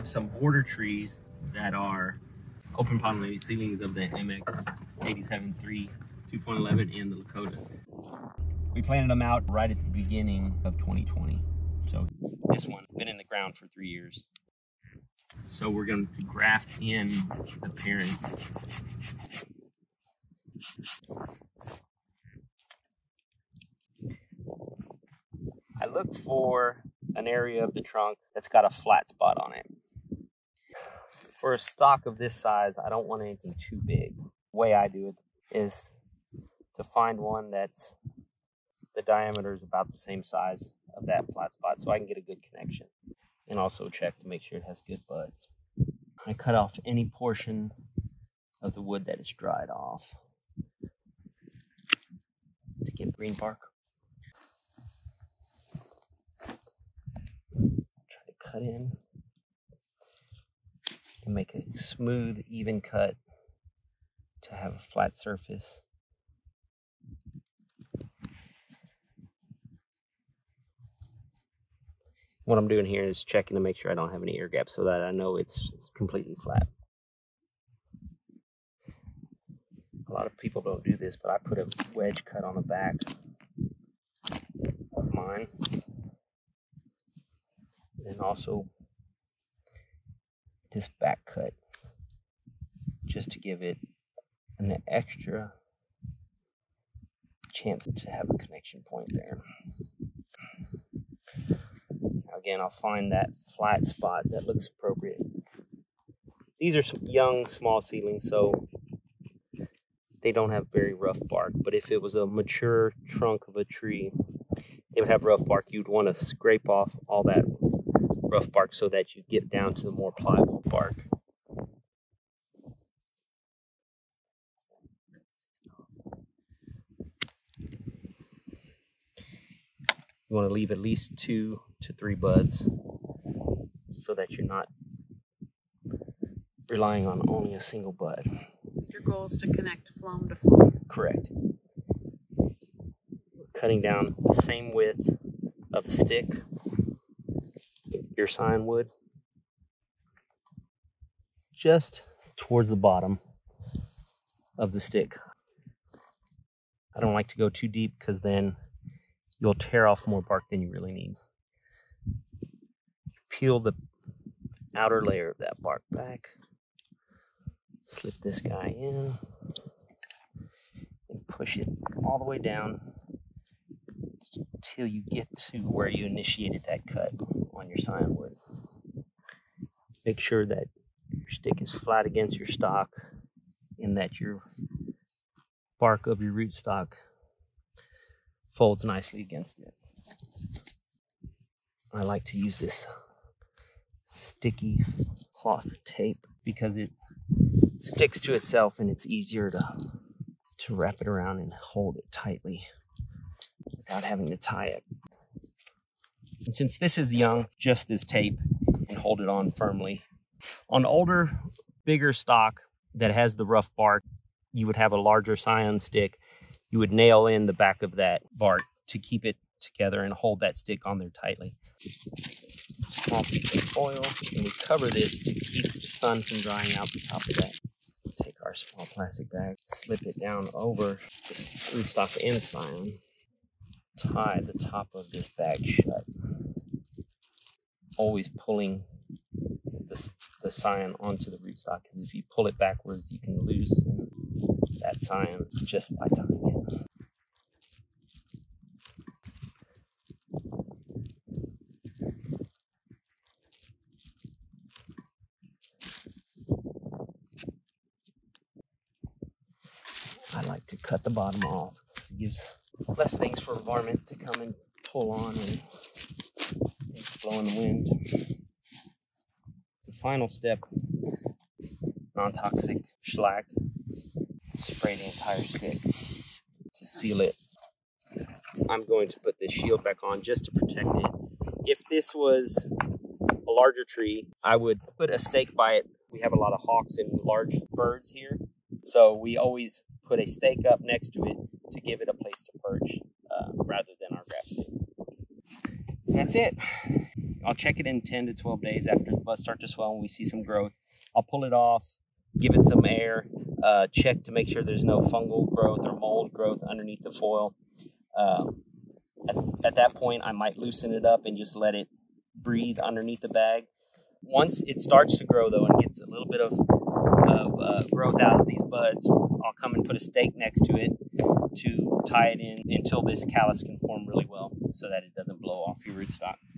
have some border trees that are open pollinated seedlings of the MX87-3 2.11 and the Lakota. We planted them out right at the beginning of 2020. So this one's been in the ground for 3 years. So we're going to graft in the parent. I looked for an area of the trunk that's got a flat spot on it. For a stalk of this size, I don't want anything too big. The way I do it is to find one that's the diameter is about the same size of that flat spot so I can get a good connection. And also check to make sure it has good buds. I cut off any portion of the wood that is dried off to get green bark. Try to cut in and make a smooth, even cut to have a flat surface. What I'm doing here is checking to make sure I don't have any air gaps so that I know it's completely flat. A lot of people don't do this, but I put a wedge cut on the back of mine. And also this back cut just to give it an extra chance to have a connection point there. Again, I'll find that flat spot that looks appropriate. These are some young, small seedlings, so they don't have very rough bark. But if it was a mature trunk of a tree, it would have rough bark. You'd want to scrape off all that rough bark so that you get down to the more pliable bark. You want to leave at least 2 to 3 buds so that you're not relying on only a single bud. So your goal is to connect phloem to phloem. Correct. Cutting down the same width of the stick your scion would, just towards the bottom of the stick. I don't like to go too deep because then you'll tear off more bark than you really need. Peel the outer layer of that bark back. Slip this guy in and push it all the way down until you get to where you initiated that cut on your scion wood. Make sure that your stick is flat against your stalk and that your bark of your rootstock folds nicely against it. I like to use this sticky cloth tape because it sticks to itself and it's easier to wrap it around and hold it tightly without having to tie it. And since this is young, just this tape and hold it on firmly. On older, bigger stock that has the rough bark, you would have a larger scion stick. You would nail in the back of that bark to keep it together and hold that stick on there tightly. Small piece of foil, and we cover this to keep the sun from drying out the top of that. Take our small plastic bag, slip it down over the rootstock and scion. Tie the top of this bag shut. Always pulling the scion onto the rootstock, because if you pull it backwards, you can lose that scion just by tying it. I like to cut the bottom off because it gives less things for varmints to come and pull on and blow in the wind. The final step, non-toxic shellac. Spray the entire stick to seal it. I'm going to put this shield back on just to protect it. If this was a larger tree, I would put a stake by it. We have a lot of hawks and large birds here, so we always put a stake up next to it to give it a place to perch rather than our graft stick. That's it. I'll check it in 10 to 12 days after the buds start to swell and we see some growth. I'll pull it off, give it some air, check to make sure there's no fungal growth or mold growth underneath the foil. At that point, I might loosen it up and just let it breathe underneath the bag. Once it starts to grow, though, and gets a little bit of growth out of these buds, I'll come and put a stake next to it to tie it in until this callus can form really well so that it doesn't blow off your rootstock.